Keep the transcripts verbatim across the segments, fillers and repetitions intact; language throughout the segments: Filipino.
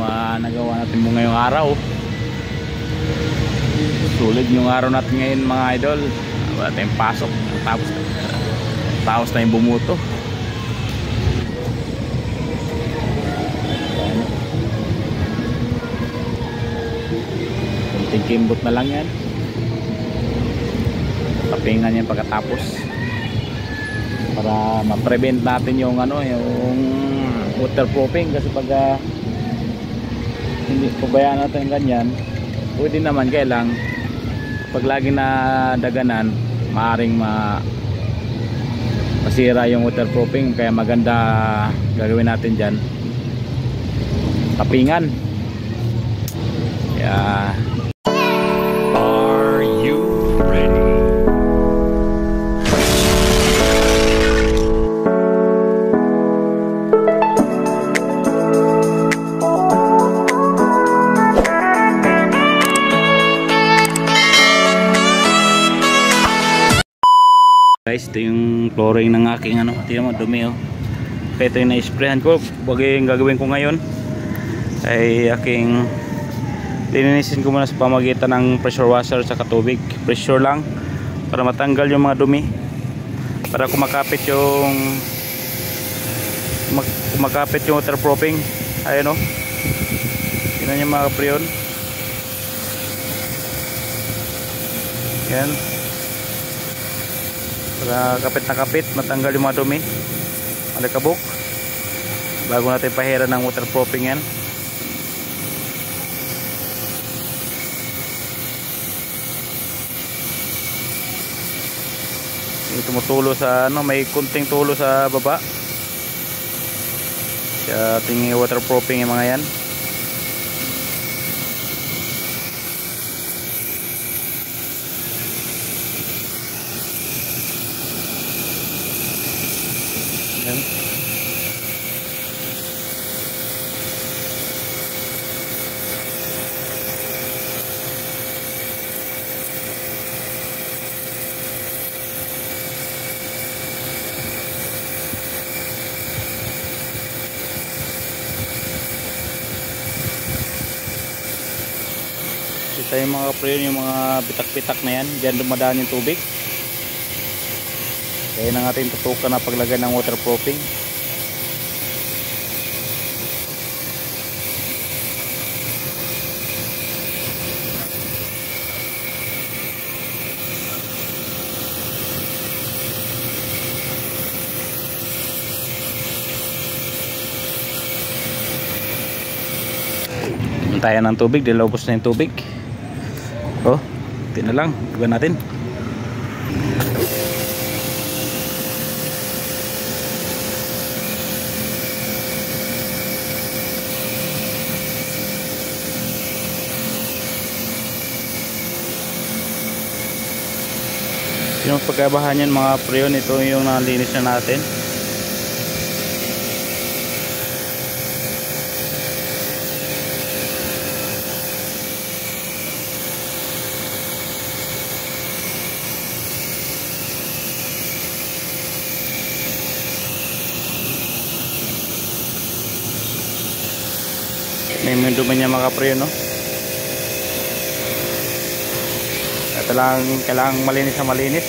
Uh, nagawa natin mo ngayong araw. Sulit yung araw natin ngayon mga idol. Wala tayong pasok. Tapos, tapos tayong bumuto. Kunting kimbot na lang yan. Tapingan yan pagkatapos. Para ma-prevent natin yung ano, yung waterproofing. Kasi pag uh, hindi pabayaan natin ganyan, pwede naman, kaya lang pag lagi na daganan maaring ma masira yung waterproofing. Kaya maganda gagawin natin dyan tapingan. Kaya are you ready? Guys, ito yung flooring ng aking ano, tingnan mo, dumi oh. Kaya ito yung na-sprayan ko. Bagay yung gagawin ko ngayon ay aking lininisin ko muna sa pamagitan ng pressure washer sa tubig. Pressure lang para matanggal yung mga dumi, para kumakapit yung kumakapit yung waterproofing. Ayun oh, tingnan nyo mga kapriyon. Yan, para kapit na kapit, matanggal yung mga dumi, malikabok, bago natin pahiran ng waterproofing yan. Yung tumutulo sa ano, may kunting tulo sa baba sa ating waterproofing yung mga yan. Yan. Kita yung mga kapriyon, yung mga bitak-bitak na yan, diyan dumadaan yung tubig. Kaya na natin tutukan na paglagay ng waterproofing. Bantayan ng tubig, dilobos na yung tubig. Oh, ito na lang, iba natin. Yung pagkabahan yan mga preyon, ito yung nalinis na natin. May mga dumi niya mga preyon, no? Ito lang, kailangang malinis na malinis.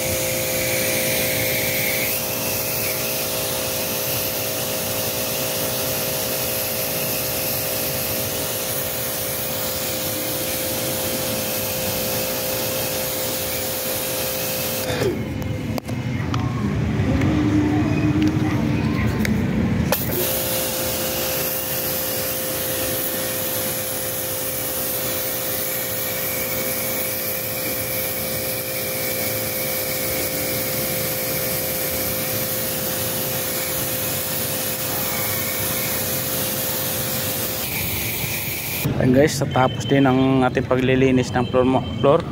Ayan guys, tapos din ang ating paglilinis ng floor, floor.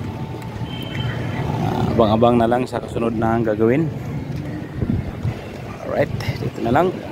Abang-abang na lang sa kasunod na gagawin. Alright, dito na lang.